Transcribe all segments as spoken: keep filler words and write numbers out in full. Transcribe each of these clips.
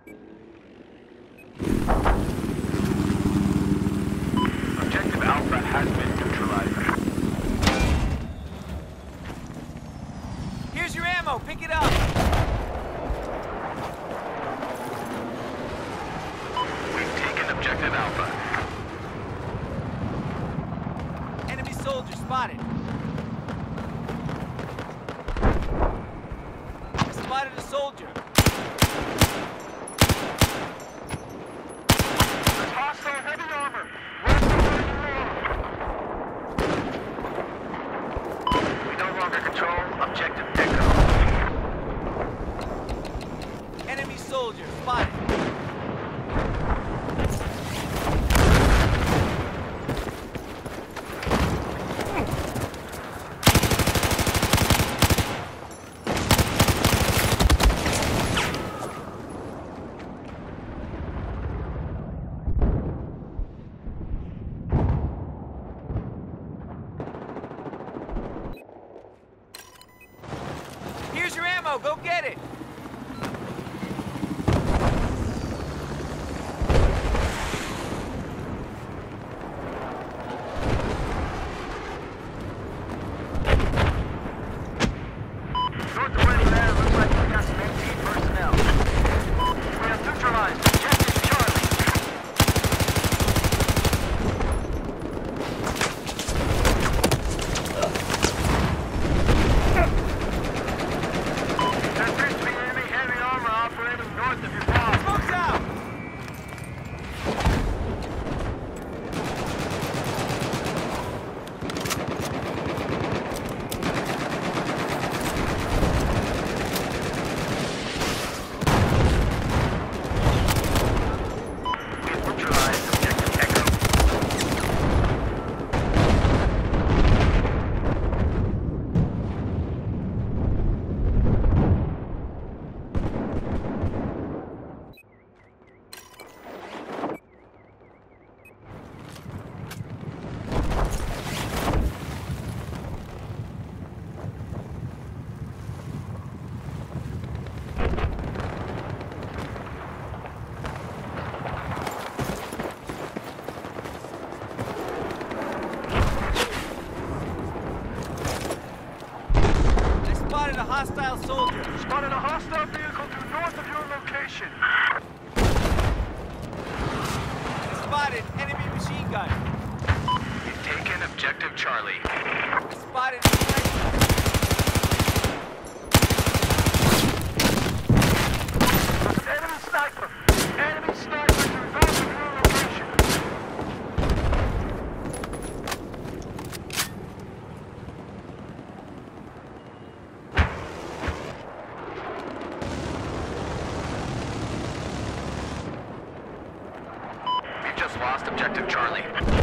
Objective Alpha has been neutralized. Here's your ammo. Pick it up. We've taken Objective Alpha. Enemy soldier spotted. I spotted a soldier. There's hostile heavy armor. We no longer control Objective Echo. Enemy soldier spotted. Here's your ammo. Go get it. North of where there looks like we got some M G personnel. We have neutralized Objective Charlie. There appears to be enemy heavy armor operating north of your boss. Smoke's out. We have neutralized Objective Echo. I spotted a hostile soldier. Spotted a hostile vehicle due north of your location. I spotted enemy machine gun. We've taken Objective Charlie. I spotted a sniper. Enemy sniper! Enemy sniper to north of your location. We've just lost Objective Charlie.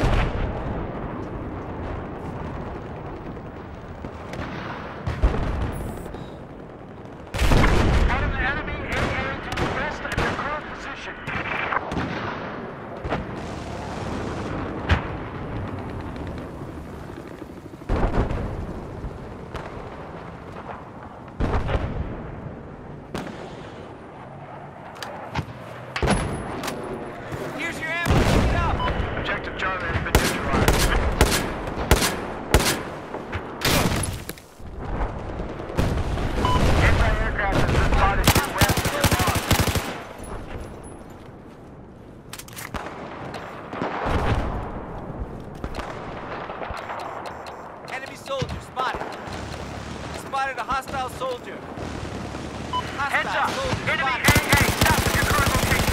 Out of the enemy A A to the west of your current position. Here's your ammo. Pick it up. Objective Charlie has been neutralized. Anti-aircraft has been spotted due west of your boss. Enemy soldier spotted. I spotted a hostile soldier. Hostile Heads up! soldier Enemy A spotted. A south of your current location.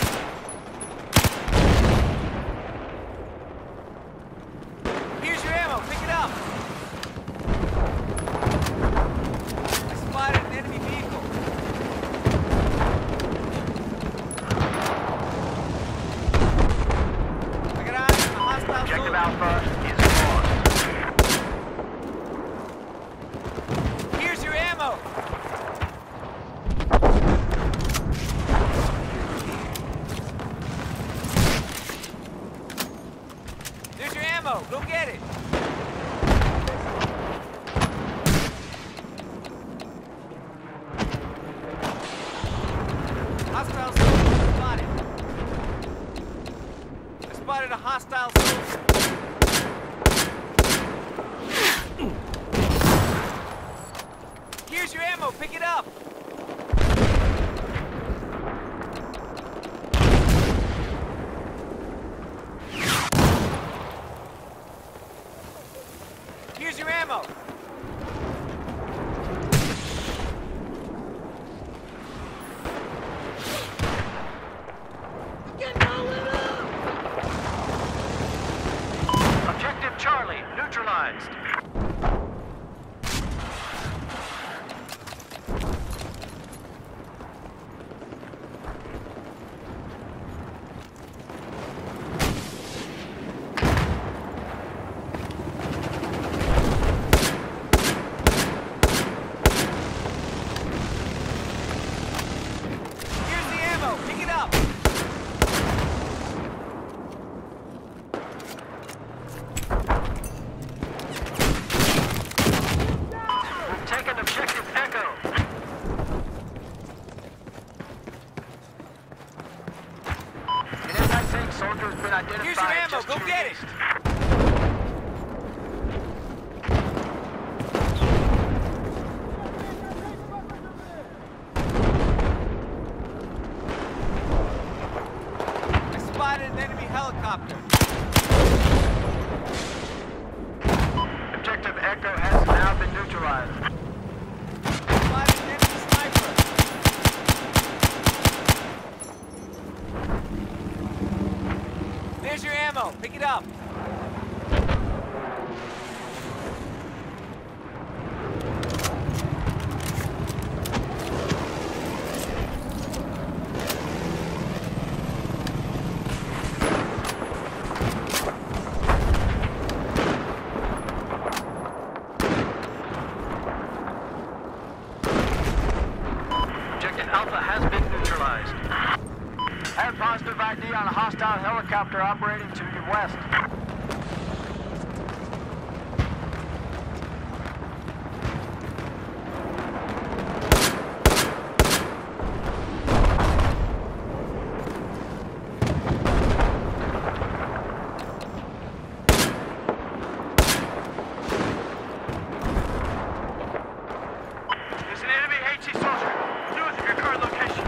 Here's your ammo. Pick it up. I spotted an enemy vehicle. I got eyes on a hostile Objective soldier. Alpha is lost. Here's your ammo. There's your ammo. Go get it. Hostile soldier. hostile soldier. Here's your ammo. Pick it up. Here's your ammo. Objective Charlie neutralized. Here's the ammo. Pick it up. We've taken objective Echo. An anti-tank soldier has been identified. Here's your ammo. just Go to get your it. east. I spotted an enemy helicopter. Objective Echo has now been neutralized. Spotted an enemy sniper. There's your ammo. Pick it up. Objective Alpha has been neutralized. Have positive I D on a hostile helicopter operating to your west. There's an enemy H E soldier. News of your current location.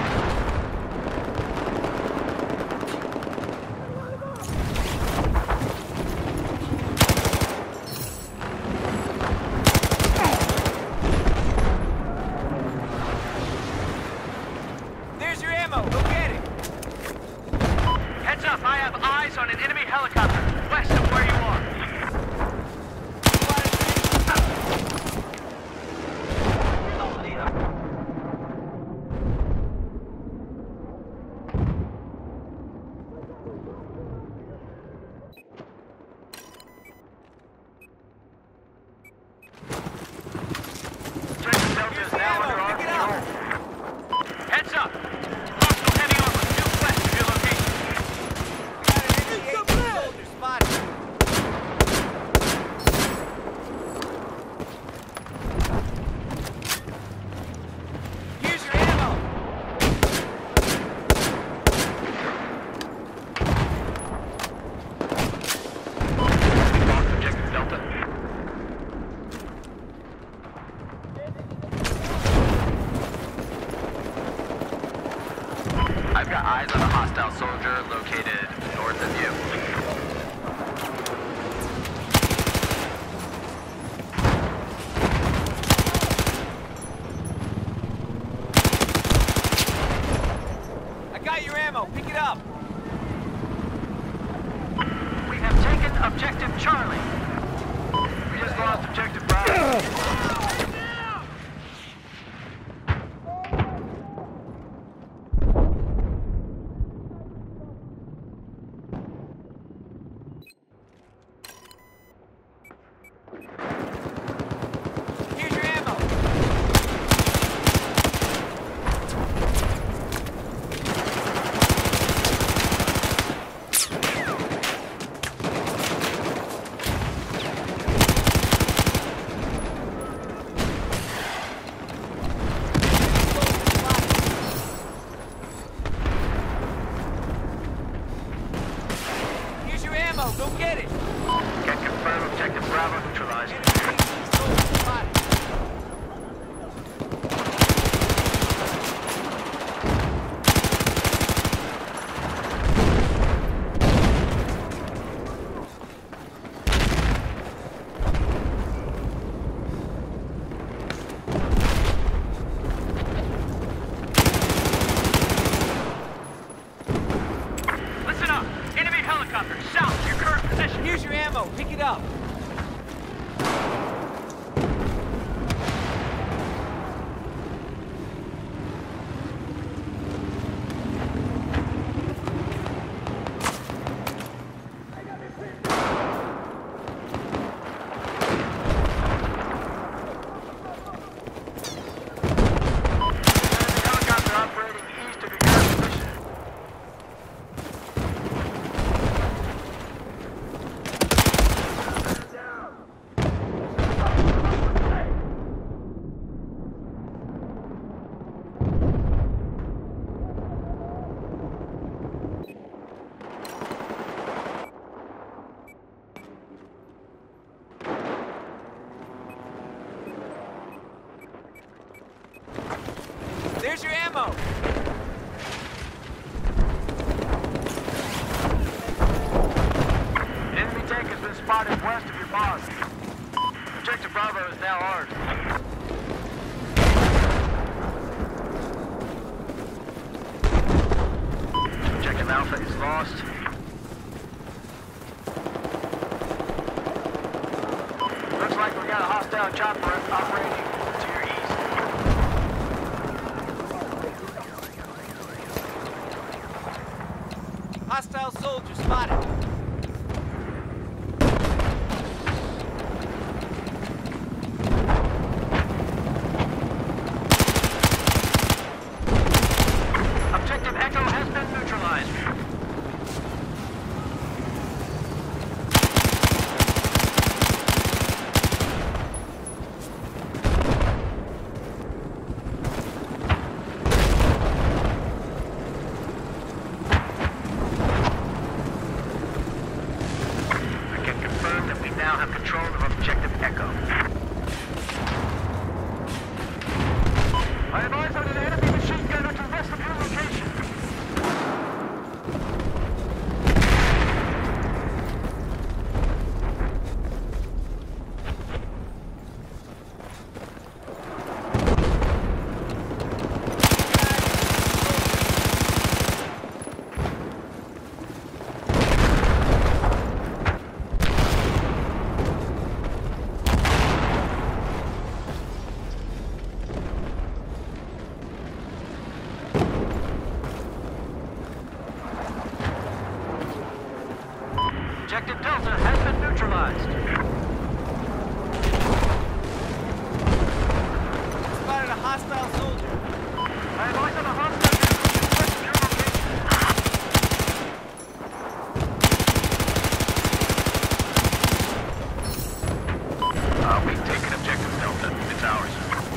There's your ammo. Go get it. Heads up, I have eyes on an enemy helicopter west of where you are. Objective Delta is now under our Pick it up. control. Heads up! Hostile heavy armor due west of your location. Got an enemy H E soldier spotted. Here's your ammo. Lost objective Delta. I've got eyes on a hostile soldier located north of you. I got your ammo. Pick it up. We have taken objective Charlie. We just lost objective Bravo. Here's your ammo. ammo. Go get it. Can confirm objective Bravo neutralized. Enemy soldier spotted. Here's your ammo. Pick it up. Helicopter operating east of your current position. There's your ammo. Enemy tank has been spotted west of your boss. Objective Bravo is now ours. Objective Alpha is lost. Looks like we got a hostile chopper operating to your east. Hostile soldier spotted. Objective Echo has been neutralized. I can confirm that we now have control of Objective Echo. I advise on an enemy machine gunner to west of your location. Objective Delta has been neutralized. Spotted a hostile soldier. I advise on a hostile unit west of your location. Uh, we've taken Objective Delta. It's ours.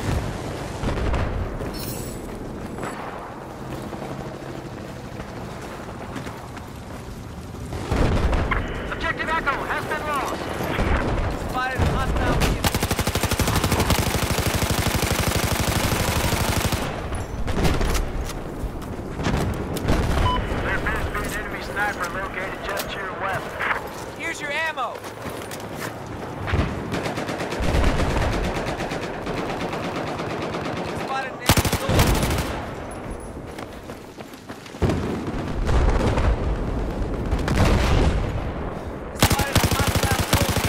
Objective Echo has been lost. Spotted a hostile vehicle. There appears to be an enemy sniper located just to your west. Here's your ammo. Spotted an enemy soldier. Spotted a hostile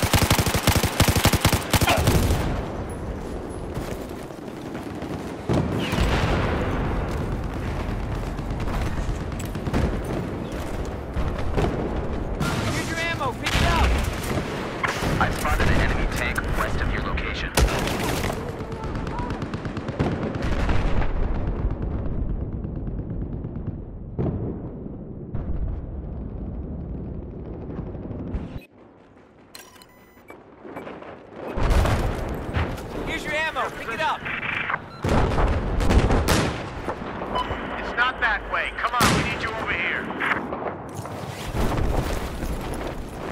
soldier. Here's your ammo. Pick it up. I spotted an enemy tank west of your location. Here's your ammo. Pick it up. It's not that way. Come on, we need you over here.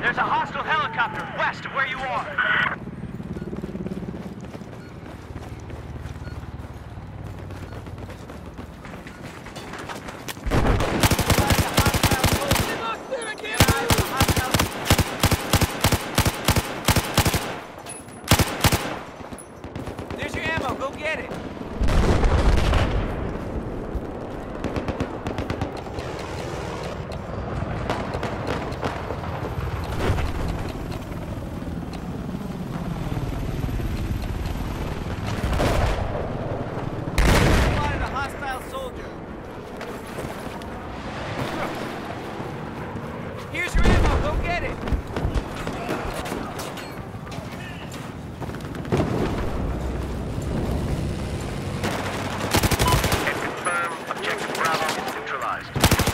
There's a hostile helicopter west of where you are. There's your ammo. Go get it. Spotted a hostile soldier. Here's your ammo. Go get it. Objective Bravo is neutralized.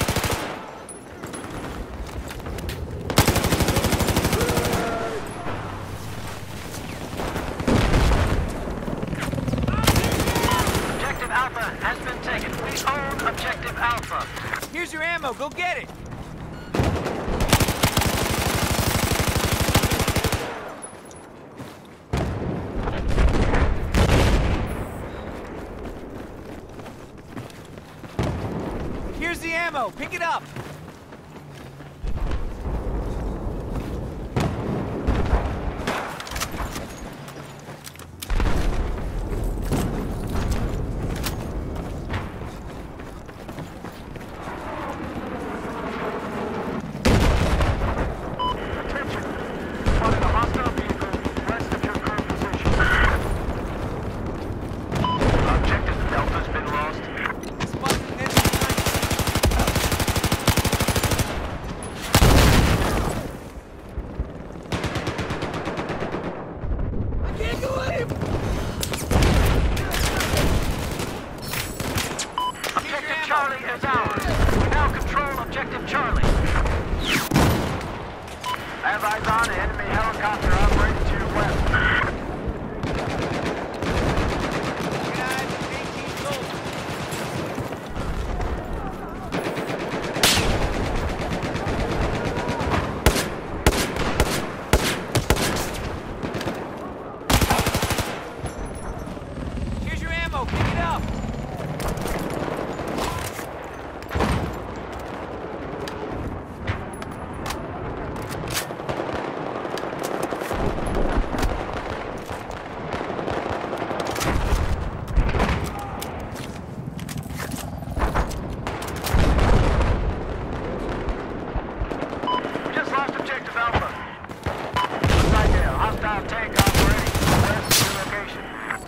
Objective Alpha has been taken. We own Objective Alpha. Here's your ammo. Go get it. Here's the ammo. Pick it up. Attention. Spotted a hostile vehicle west of your current position. Objective Delta's been lost. Spotted an enemy sniper. I can't go at him. Objective Charlie is ours. We now control Objective Charlie. I have eyes on an enemy helicopter operating to your west. Get eyes on eighteen soldiers. Here's your ammo. Pick it up. We just lost Objective Alpha. Looks like a hostile tank operating west of your location.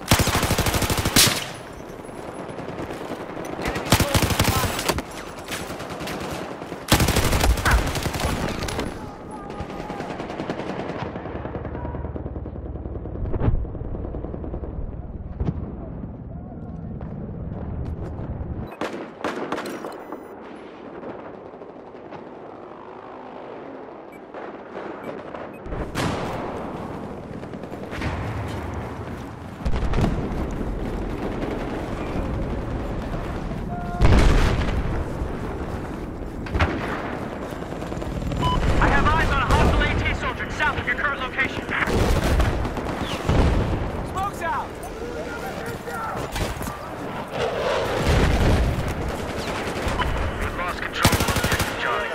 Enemy soldier spotted. I have eyes on a hostile AT soldier south of your current location. Smoke's out. We've lost control of Objective Charlie.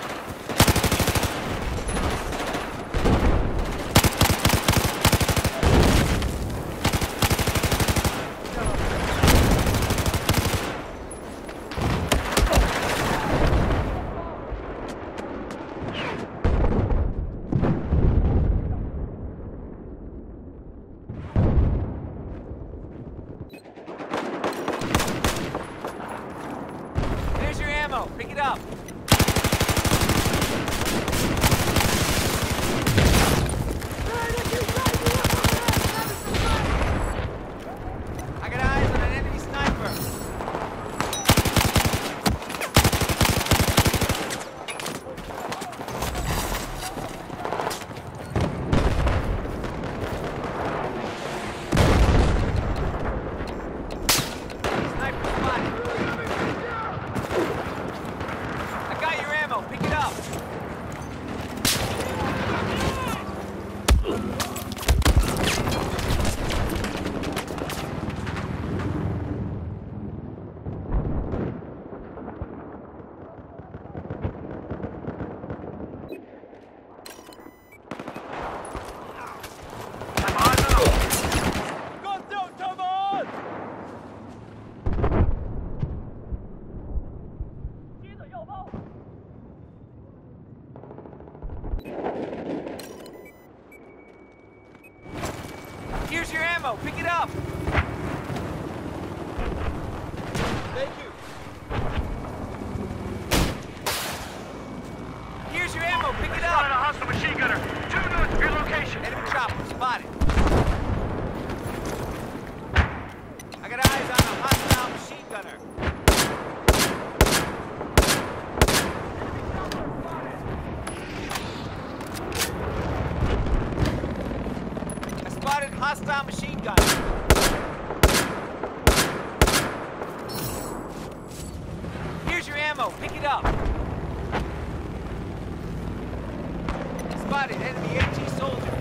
There's your ammo. Pick it up. I got eyes on an enemy sniper. Sniper spotted. Thank you. Here's your ammo. Pick it Spotted a up. hostile machine gunner. Two north of your location. Enemy chopper. Spotted. I got eyes on a hostile machine gunner. I spotted hostile machine gunner. Here's your ammo. Pick it up. Spotted enemy AT soldier.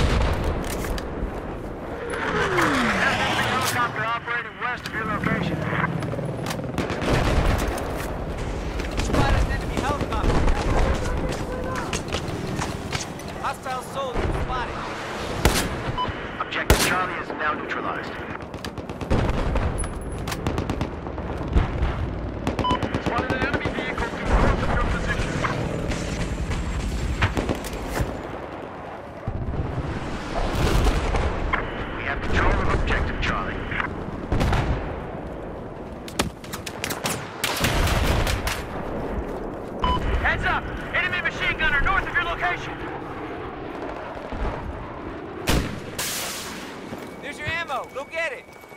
Enemy helicopter operating west of your location. Spotted enemy helicopter. Hostile soldier spotted. Objective Charlie is now neutralized. Spotted an enemy vehicle to north of your position. We have control of objective Charlie. Heads up! Enemy machine gunner north of your location! There's your ammo. Go get it.